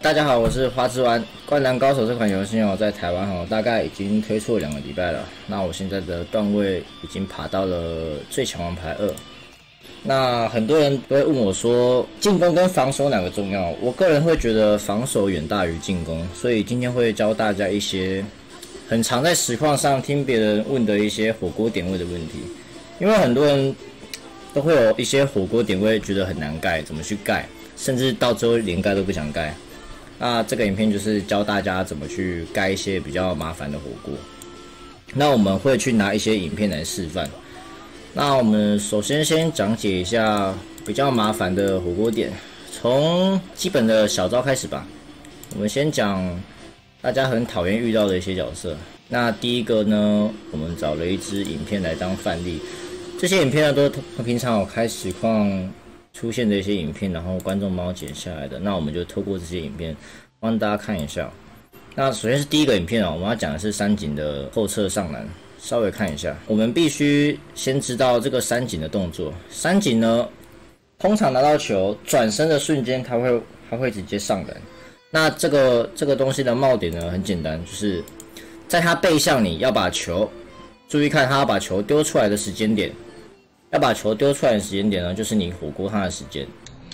大家好，我是花枝丸。灌篮高手这款游戏在台湾大概已经推出了2个礼拜了。那我现在的段位已经爬到了最强王牌2。那很多人都会问我说，进攻跟防守哪个重要？我个人会觉得防守远大于进攻，所以今天会教大家一些很常在实况上听别人问的一些火锅点位的问题。因为很多人都会有一些火锅点位觉得很难盖，怎么去盖，甚至到最后连盖都不想盖。那这个影片就是教大家怎么去盖一些比较麻烦的火锅。那我们会去拿一些影片来示范。那我们首先讲解一下比较麻烦的火锅点，从基本的小招开始吧。我们先讲大家很讨厌遇到的一些角色。那第一个呢，我们找了一支影片来当范例。这些影片呢，都是平常有开实况出现的一些影片，然后观众帮我剪下来的。那我们就透过这些影片帮大家看一下。那首先是第一个影片我们要讲的是三井的后侧上篮，稍微看一下。我们必须先知道这个三井的动作。三井呢，通常拿到球转身的瞬间，他会直接上篮。那这个东西的帽点呢，很简单，就是在他背向你要把球，注意看他要把球丢出来的时间点。要把球丢出来的时间点呢，就是你火锅他的时间，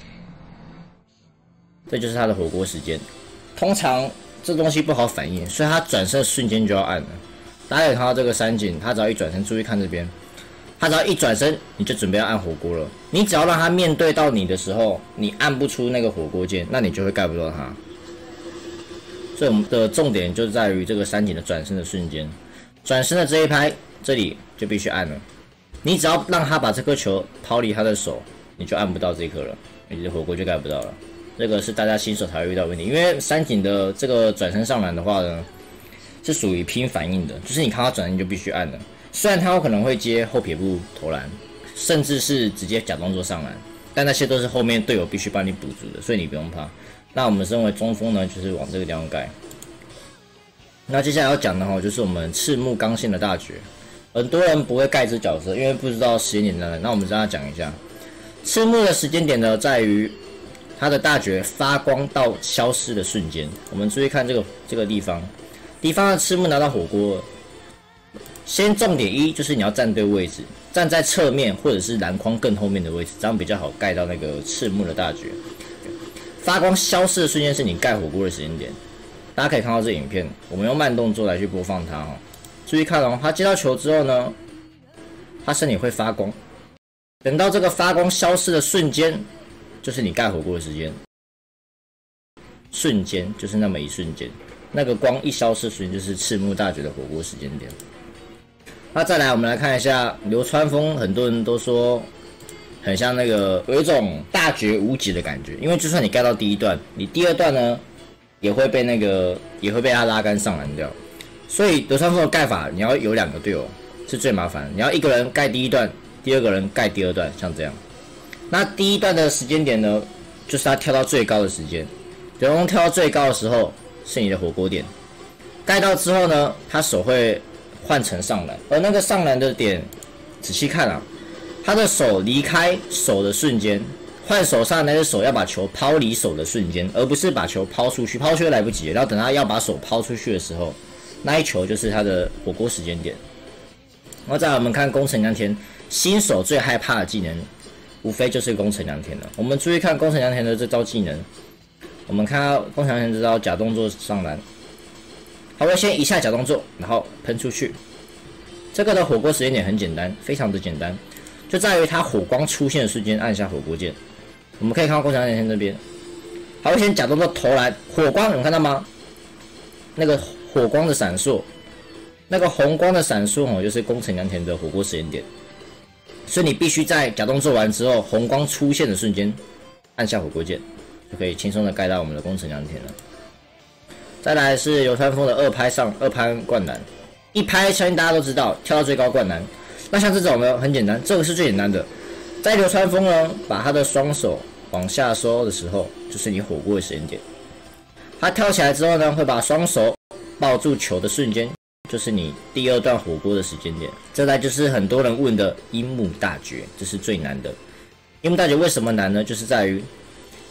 这就是他的火锅时间。通常这东西不好反应，所以他转身的瞬间就要按了。大家可以看到这个三井，他只要一转身，注意看这边，他只要一转身，你就准备要按火锅了。你只要让他面对到你的时候，你按不出那个火锅键，那你就会盖不到他。所以我们的重点就在于这个三井的转身的瞬间，转身的这一拍，这里就必须按了。你只要让他把这颗球抛离他的手，你就按不到这颗了，你的火锅就盖不到了。这个是大家新手才会遇到的问题，因为三井的这个转身上篮的话呢，是属于拼反应的，就是你看他转身就必须按了。虽然他有可能会接后撇步投篮，甚至是直接假动作上篮，但那些都是后面队友必须帮你补足的，所以你不用怕。那我们身为中锋呢，就是往这个地方盖。那接下来要讲的就是我们赤木刚宪的大绝。很多人不会盖这角色，因为不知道时间点在哪。那我们跟大家讲一下，赤木的时间点呢，在于他的大绝发光到消失的瞬间。我们注意看这个地方的赤木拿到火锅，先重点一就是你要站对位置，站在侧面或者是篮筐更后面的位置，这样比较好盖到那个赤木的大绝。发光消失的瞬间是你盖火锅的时间点。大家可以看到这影片，我们用慢动作来去播放它注意看他接到球之后呢，他身体会发光。等到这个发光消失的瞬间，就是你盖火锅的时间。瞬间就是那么一瞬间，那个光一消失的瞬间就是赤木大绝的火锅时间点。那再来，我们来看一下流川枫，很多人都说很像那个有一种大绝无解的感觉，因为就算你盖到第一段，你第二段呢也会被他拉杆上篮掉。所以流川枫的盖法，你要有2个队友是最麻烦的。你要一个人盖第一段，第二个人盖第二段，像这样。那第一段的时间点呢，就是他跳到最高的时间。流川枫跳到最高的时候是你的火锅点。盖到之后呢，他手会换成上篮，而那个上篮的点，仔细看他的手离开手的瞬间，换手上那只手要把球抛离手的瞬间，而不是把球抛出去，抛出去来不及了。然后等他要把手抛出去的时候，那一球就是他的火锅时间点。然后再来我们看宫城良田，新手最害怕的技能，无非就是宫城良田了。我们注意看宫城良田的这招技能，我们看到宫城良田这招假动作上篮，他会先一下假动作，然后喷出去。这个的火锅时间点很简单，非常的简单，就在于他火光出现的瞬间按下火锅键。我们可以看到宫城良田这边，他会先假动作投篮，火光有看到吗？那个火光的闪烁，那个红光的闪烁就是宫城良田的火锅时间点。所以你必须在假动作完之后，红光出现的瞬间按下火锅键，就可以轻松的盖到我们的宫城良田了。再来是流川枫的二拍灌篮，一拍相信大家都知道，跳到最高灌篮。那像这种呢，很简单，这个是最简单的。在流川枫呢，把他的双手往下收的时候，就是你火锅的时间点。他跳起来之后呢，会把双手抱住球的瞬间，就是你第二段火锅的时间点。再来就是很多人问的樱木大绝，这是最难的。樱木大绝为什么难呢？就是在于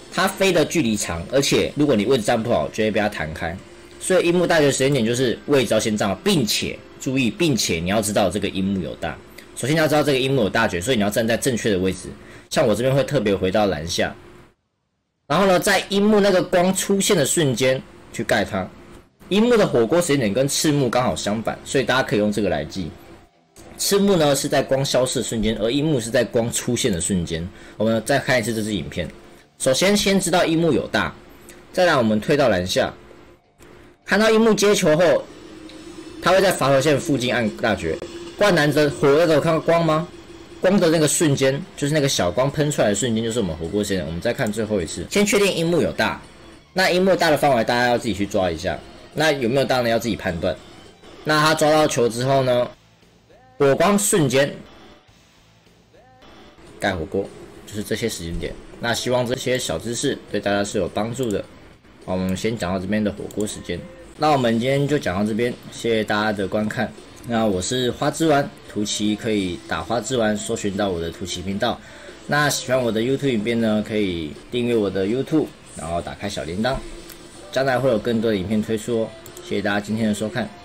它飞的距离长，而且如果你位置站不好，就会被它弹开。所以樱木大绝的时间点就是位置要先站好，并且注意，并且你要知道这个樱木有大。首先你要知道这个樱木有大绝，所以你要站在正确的位置。像我这边会特别回到篮下，然后呢，在樱木那个光出现的瞬间去盖它。樱木的火锅时间点跟赤木刚好相反，所以大家可以用这个来记。赤木呢是在光消失的瞬间，而樱木是在光出现的瞬间。我们再看一次这支影片。首先知道樱木有大，再来我们退到篮下，看到樱木接球后，他会在罚球线附近按大绝。灌篮的火锅有看到光吗？光的那个瞬间，就是那个小光喷出来的瞬间，就是我们火锅时间。我们再看最后一次，先确定樱木有大。那樱木大的范围大家要自己去抓一下。那有没有大呢？要自己判断。那他抓到球之后呢，火光瞬间盖火锅，就是这些时间点。那希望这些小知识对大家是有帮助的。好，我们先讲到这边的火锅时间。那我们今天就讲到这边，谢谢大家的观看。那我是花枝丸，图奇可以打花枝丸搜寻到我的图奇频道。那喜欢我的 YouTube 影片呢，可以订阅我的 YouTube， 然后打开小铃铛，将来会有更多的影片推出哦。谢谢大家今天的收看。